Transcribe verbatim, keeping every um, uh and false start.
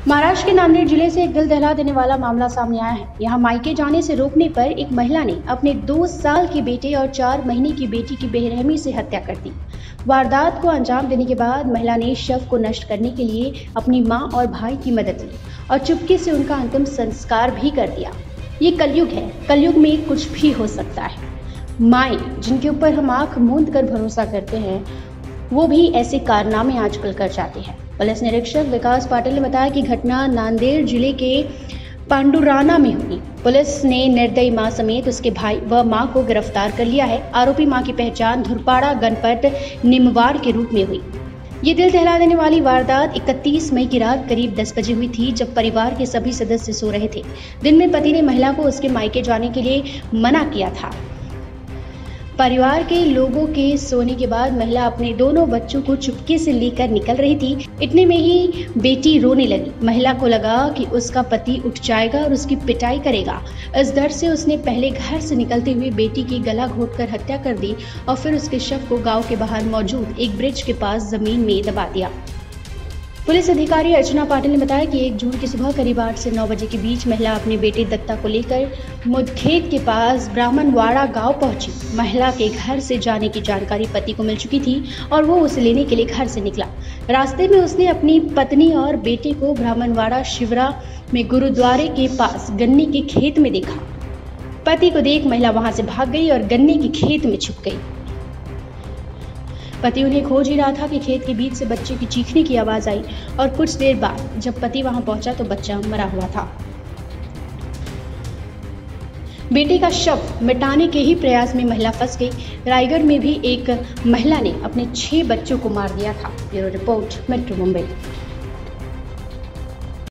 महाराष्ट्र के नांदेड़ जिले से एक दिल दहला देने वाला मामला सामने आया है। यहाँ मायके जाने से रोकने पर एक महिला ने अपने दो साल के बेटे और चार महीने की बेटी की बेरहमी से हत्या कर दी। वारदात को अंजाम देने के बाद महिला ने शव को नष्ट करने के लिए अपनी मां और भाई की मदद ली और चुपके से उनका अंतिम संस्कार भी कर दिया। ये कलयुग है, कलयुग में कुछ भी हो सकता है। माएँ जिनके ऊपर हम आंख मूंद कर भरोसा करते हैं, वो भी ऐसे कारनामे आजकल कर जाते हैं। पुलिस निरीक्षक विकास पाटिल ने बताया कि घटना नांदेड़ जिले के पांडुराना में हुई। पुलिस ने निर्दयी मां समेत उसके भाई व मां को गिरफ्तार कर लिया है। आरोपी मां की पहचान धुरपाड़ा गणपत निमवाड़ के रूप में हुई। ये दिल दहला देने वाली वारदात इकतीस मई की रात करीब दस बजे हुई थी, जब परिवार के सभी सदस्य सो रहे थे। दिन में पति ने महिला को उसके मायके जाने के लिए मना किया था। परिवार के लोगों के सोने के बाद महिला अपने दोनों बच्चों को चुपके से लेकर निकल रही थी। इतने में ही बेटी रोने लगी। महिला को लगा कि उसका पति उठ जाएगा और उसकी पिटाई करेगा। इस डर से उसने पहले घर से निकलते हुए बेटी की गला घोंटकर हत्या कर दी और फिर उसके शव को गांव के बाहर मौजूद एक ब्रिज के पास जमीन में दबा दिया। पुलिस अधिकारी अर्चना पाटिल ने बताया कि एक जून की सुबह करीब आठ से नौ बजे के बीच महिला अपने बेटे दत्ता को लेकर मुदखेत के पास ब्राह्मणवाड़ा गांव पहुंची। महिला के घर से जाने की जानकारी पति को मिल चुकी थी और वो उसे लेने के लिए घर से निकला। रास्ते में उसने अपनी पत्नी और बेटे को ब्राह्मणवाड़ा शिवरा में गुरुद्वारे के पास गन्ने के खेत में देखा। पति को देख महिला वहां से भाग गई और गन्ने के खेत में छुप गई। पति उन्हें खोज ही रहा था कि खेत के बीच से बच्चे की चीखने की आवाज आई और कुछ देर बाद जब पति वहां पहुंचा तो बच्चा मरा हुआ था। बेटे का शव मिटाने के ही प्रयास में महिला फंस गई। रायगढ़ में भी एक महिला ने अपने छह बच्चों को मार दिया था। Bureau report, metro Mumbai.